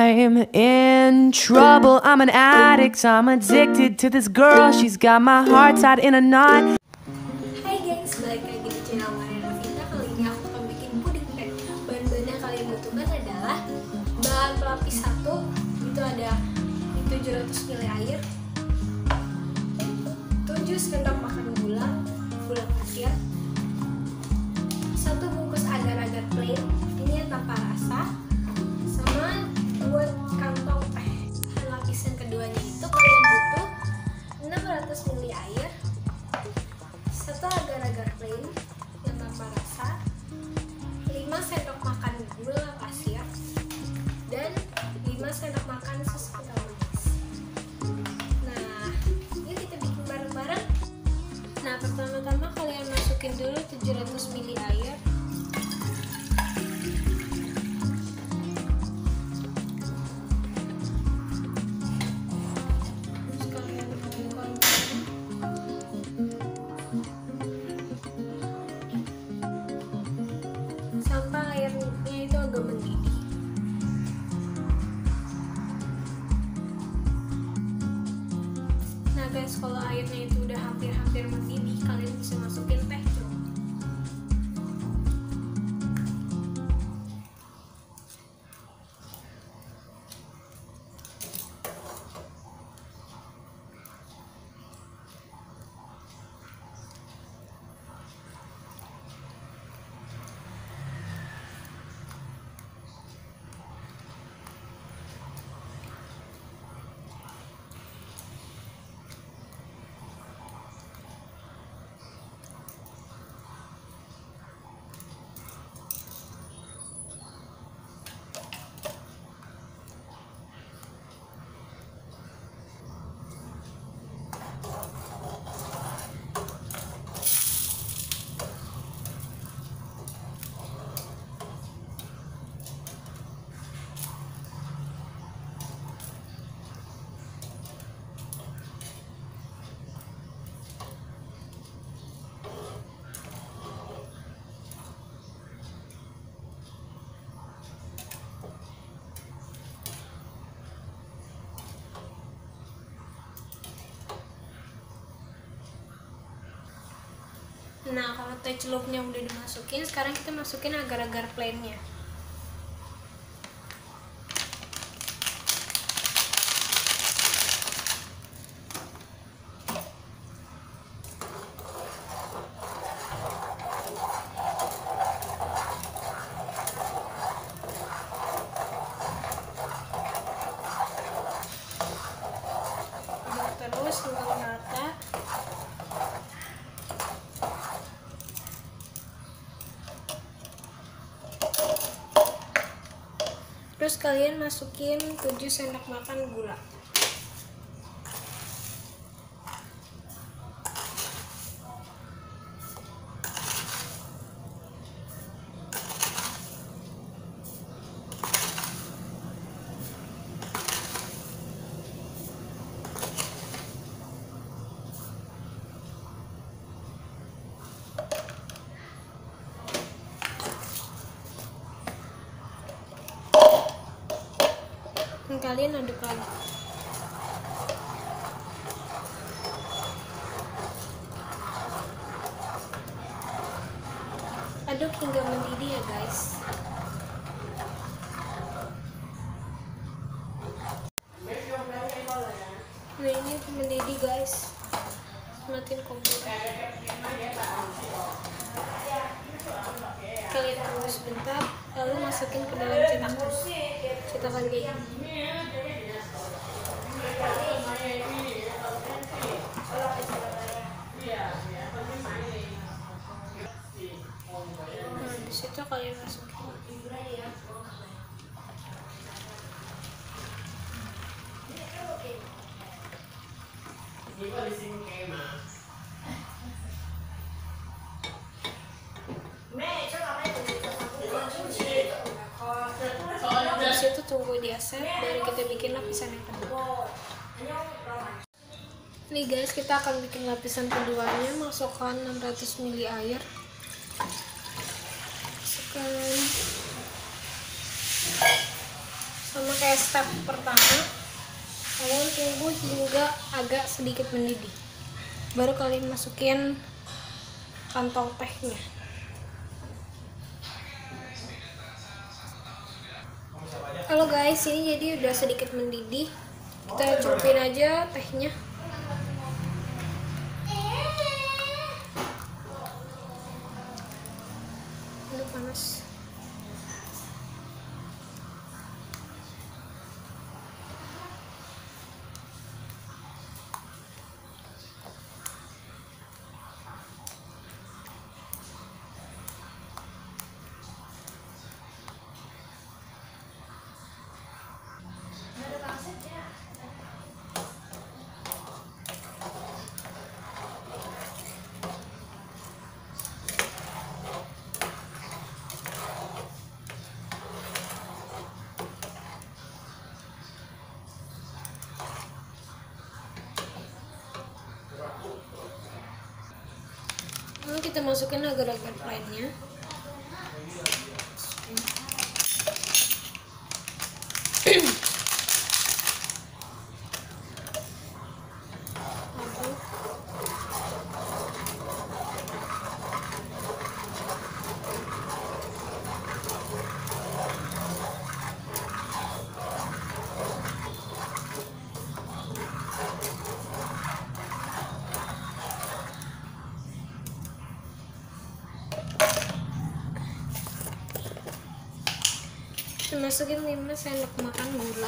I'm in trouble, I'm an addict, I'm addicted to this girl, she's got my heart tied in a knot. Hai guys, balik lagi di channel Mariana Vita. Kali ini aku akan bikin puding teh. Bahan-bahan yang kalian butuhkan adalah bahan pelapis 1, itu ada 700 ml air, 7 sendok makan gula pasir, 1 bungkus agar-agar plain, ini yang tanpa rasa, sama 2 kantong teh. Lapisan keduanya itu kalian butuh 600 ml air, 1 agar-agar plain yang tanpa rasa, 5 sendok makan gula pasir, dan 5 sendok makan susu kental manis. Nah, yuk kita bikin bareng-bareng. Nah, pertama-tama kalian masukin dulu 700 ml air. Terus kalian tuangkan sampai airnya itu agak mendidih. Nah guys, kalau airnya itu udah hampir mendidih, kalian bisa masukin teh jeruk. Nah, kalau teh celupnya udah dimasukin, sekarang kita masukin agar-agar plainnya. Terus sampai rata. Terus kalian masukin 7 sendok makan gula. Dan kalian aduk lagi. Aduk hingga mendidih ya guys. Nah, ini mendidih guys. Matiin komputer. Kalian tunggu sebentar, lalu masukin ke dalam cetakan kayak gini. Nah, di situ kalian masukin. Di situ tunggu dia set, baru kita bikin lapisan yang kedua. Nih guys, kita akan bikin lapisan keduanya. Masukkan 600 ml air. Masukkan sama pakai step pertama, kalian tunggu hingga agak sedikit mendidih. Baru kalian masukin kantong tehnya. Halo guys, ini jadi udah sedikit mendidih. Kita celupin aja tehnya. Ini panas. Lalu kita masukin agar-agar lainnya. Masukin 5 sendok makan gula.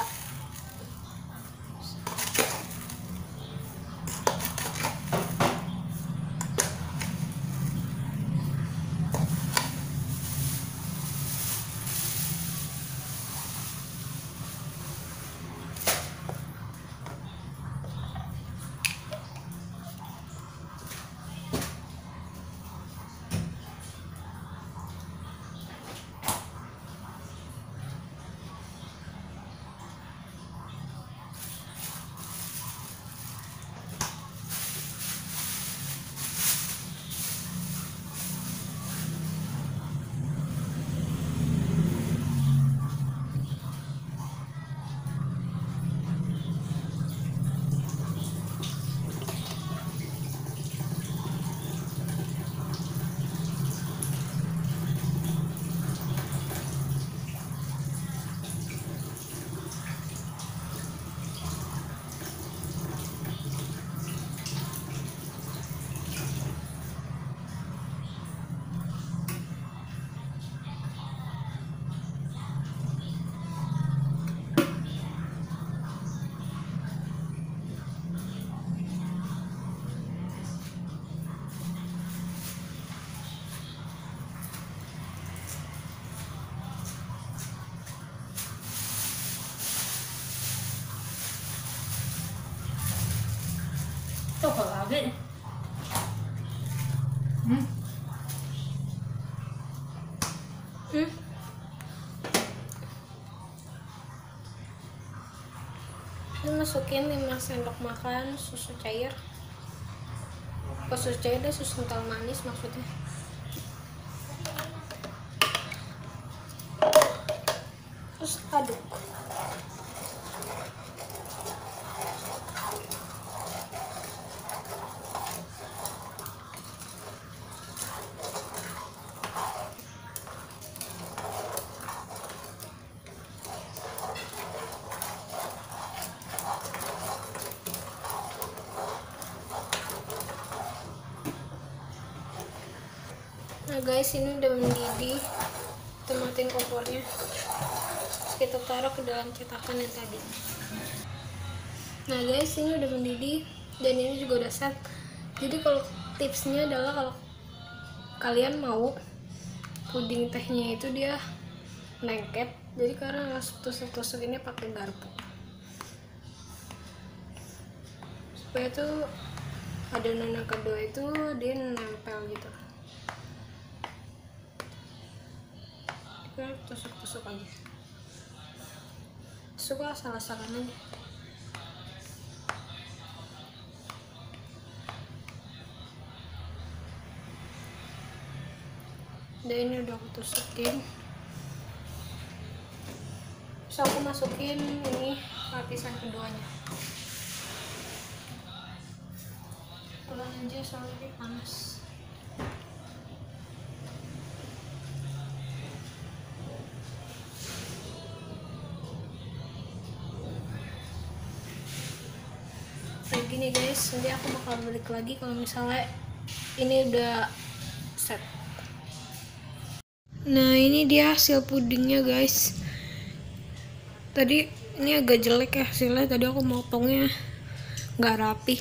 Apa lagi? Masukin 5 sendok makan susu cair. Susu cair dan susu kental manis maksudnya. Terus aduk. Nah guys, ini udah mendidih. Kita matiin kompornya. Terus kita taruh ke dalam cetakan yang tadi. Nah guys, ini udah mendidih dan ini juga udah set. Jadi kalau tipsnya adalah kalau kalian mau puding tehnya itu dia lengket, jadi karena harus tusuk-tusuk ini pakai garpu supaya tuh adonan yang kedua itu dia nempel gitu. Kita tusuk-tusuk aja, suka asal-asalan aja. Dan ini udah aku tusukin. Terus So aku masukin ini lapisan keduanya. Pelan aja soalnya ini panas. Kayak gini guys, nanti aku bakal balik lagi kalau misalnya ini udah set. Nah ini dia hasil pudingnya guys. Tadi ini agak jelek ya hasilnya, tadi aku motongnya nggak rapi.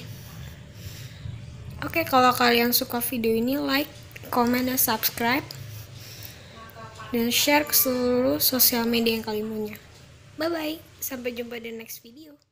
Oke, kalau kalian suka video ini, like, comment, dan subscribe, dan share ke seluruh sosial media yang kalian punya. Bye bye, sampai jumpa di next video.